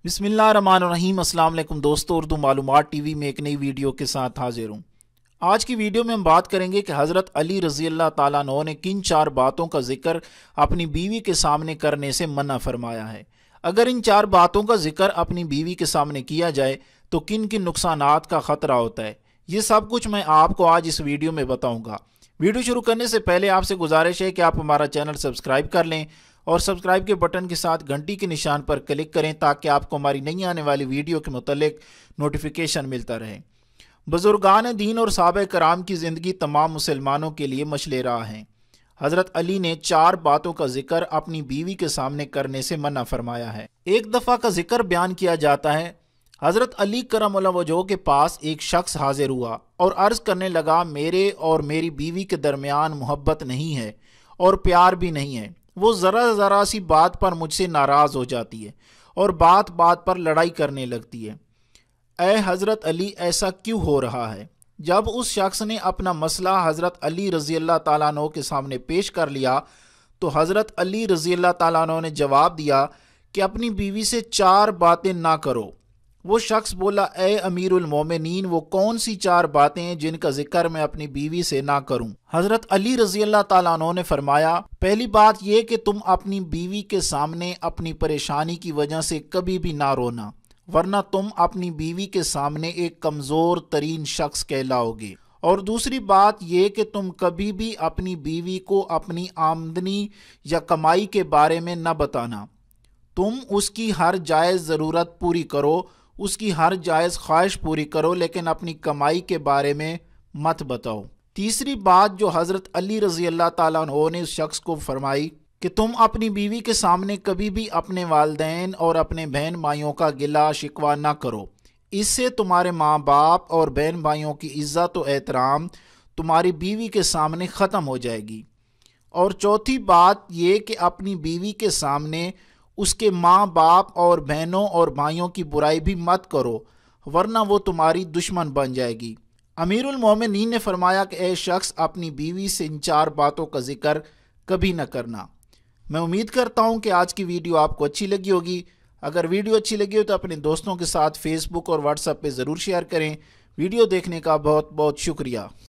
बिस्मिल्लाहिर्रहमानिर्रहीम। अस्सलाम वालेकुम दोस्तों, उर्दू मालूमात टीवी में एक नई वीडियो के साथ हाजिर हूँ। आज की वीडियो में हम बात करेंगे कि हज़रत अली रज़ी अल्लाह ताला अन्हु ने किन 4 बातों का जिक्र अपनी बीवी के सामने करने से मना फरमाया है। अगर इन 4 बातों का जिक्र अपनी बीवी के सामने किया जाए तो किन किन नुकसानात का ख़तरा होता है, ये सब कुछ मैं आपको आज इस वीडियो में बताऊँगा। वीडियो शुरू करने से पहले आपसे गुजारिश है कि आप हमारा चैनल सब्सक्राइब कर लें और सब्सक्राइब के बटन के साथ घंटी के निशान पर क्लिक करें ताकि आपको हमारी नई आने वाली वीडियो के मुतालिक नोटिफिकेशन मिलता रहे। बुजुर्गान दीन और सहाबा कराम की ज़िंदगी तमाम मुसलमानों के लिए मशले राह है। हज़रत अली ने 4 बातों का जिक्र अपनी बीवी के सामने करने से मना फरमाया है। एक दफ़ा का जिक्र बयान किया जाता है, हज़रत अली करमुल्लाह वजह के पास एक शख्स हाजिर हुआ और अर्ज़ करने लगा, मेरे और मेरी बीवी के दरमियान मोहब्बत नहीं है और प्यार भी नहीं है। वो ज़रा सी बात पर मुझसे नाराज़ हो जाती है और बात बात पर लड़ाई करने लगती है। ऐ हज़रत अली, ऐसा क्यों हो रहा है? जब उस शख्स ने अपना मसला हज़रत अली रज़ी अल्लाह ताला अन्हु के सामने पेश कर लिया तो हज़रत अली रज़ी अल्लाह ताला अन्हु ने जवाब दिया कि अपनी बीवी से 4 बातें ना करो। वो शख्स बोला, ए अमीरुल मोमिनीन, वो कौन सी 4 बातें हैं जिनका जिक्र मैं अपनी बीवी से ना करूं? हज़रत अली रज़ी अल्लाह ताला अन्हु ने फरमाया, पहली बात यह कि तुम अपनी बीवी के सामने अपनी परेशानी की वजह से कभी भी ना रोना, वरना तुम अपनी बीवी के सामने एक कमज़ोर तरीन शख्स कहलाओगे। और दूसरी बात यह कि तुम कभी भी अपनी बीवी को अपनी आमदनी या कमाई के बारे में न बताना। तुम उसकी हर जायज़ ज़रूरत पूरी करो, उसकी हर जायज़ ख्वाहिश पूरी करो, लेकिन अपनी कमाई के बारे में मत बताओ। तीसरी बात जो हज़रत अली रज़ी अल्लाह ताला अन्हु ने उस शख्स को फरमाई कि तुम अपनी बीवी के सामने कभी भी अपने वालिदैन और अपने बहन भाइयों का गिला शिकवा ना करो। इससे तुम्हारे माँ बाप और बहन भाइयों की इज़्ज़त और एहतराम तुम्हारी बीवी के सामने ख़त्म हो जाएगी। और चौथी बात ये कि अपनी बीवी के सामने उसके माँ बाप और बहनों और भाइयों की बुराई भी मत करो, वरना वो तुम्हारी दुश्मन बन जाएगी। अमीरुल मोमिनीन ने फरमाया कि ए शख्स, अपनी बीवी से इन 4 बातों का जिक्र कभी न करना। मैं उम्मीद करता हूँ कि आज की वीडियो आपको अच्छी लगी होगी। अगर वीडियो अच्छी लगी हो तो अपने दोस्तों के साथ फेसबुक और व्हाट्सएप पे ज़रूर शेयर करें। वीडियो देखने का बहुत बहुत शुक्रिया।